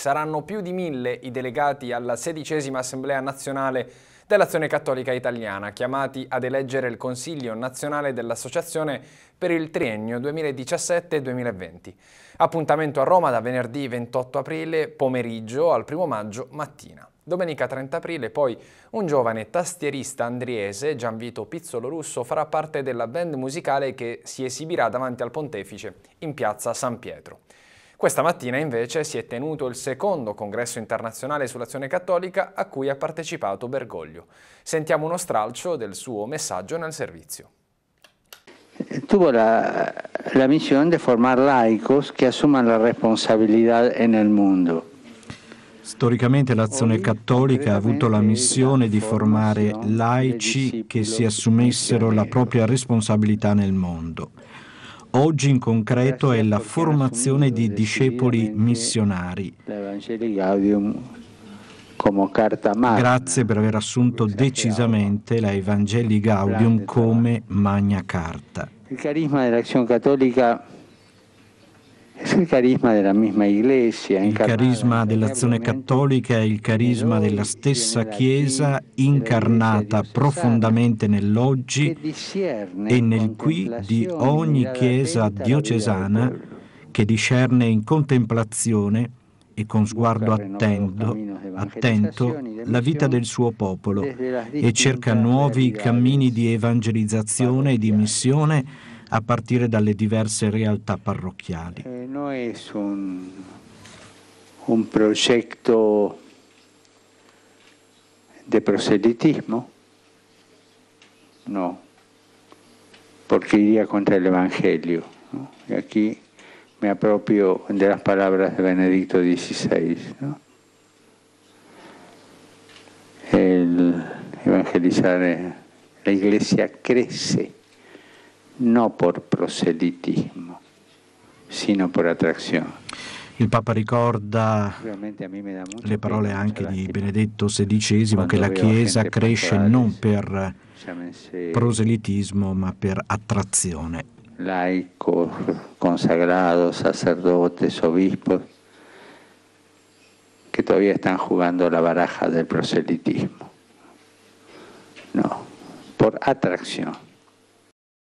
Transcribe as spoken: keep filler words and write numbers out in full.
Saranno più di mille i delegati alla sedicesima Assemblea Nazionale dell'Azione Cattolica Italiana, chiamati ad eleggere il Consiglio Nazionale dell'Associazione per il triennio duemiladiciassette duemilaventi. Appuntamento a Roma da venerdì ventotto aprile pomeriggio al primo maggio mattina. Domenica trenta aprile poi un giovane tastierista andriese, Gianvito Pizzolo Russo, farà parte della band musicale che si esibirà davanti al Pontefice in piazza San Pietro. Questa mattina invece si è tenuto il secondo congresso internazionale sull'Azione Cattolica a cui ha partecipato Bergoglio. Sentiamo uno stralcio del suo messaggio nel servizio. Tuvo la, la misión de formar laicos que asuman la responsabilidad en el mundo. Storicamente l'Azione Cattolica ha avuto la missione di formare laici che si assumessero la propria responsabilità nel mondo. Oggi in concreto è la formazione di discepoli missionari. Grazie per aver assunto decisamente la Evangelii Gaudium come Magna Carta. Il carisma dell'Azione Cattolica Il carisma della misma Iglesia. Il carisma dell'Azione Cattolica è il carisma della stessa Chiesa incarnata profondamente nell'oggi e nel qui di ogni Chiesa diocesana che discerne in contemplazione e con sguardo attento, attento la vita del suo popolo e cerca nuovi cammini di evangelizzazione e di missione a partire dalle diverse realtà parrocchiali. Eh, no es un, un proyecto de proselitismo, no, porque iría contra el Evangelio, ¿no? Y aquí me apropio de las palabras de Benedicto dieciséis, ¿no? El evangelizar, la Iglesia crece no por proselitismo, sino por attracción. Il Papa ricorda le parole anche di Benedetto sedicesimo che la Chiesa cresce non per proselitismo ma per attrazione. Laicos, consagrados, sacerdotes, obispos, que todavía están jugando la baraja del proselitismo. No, por atracción.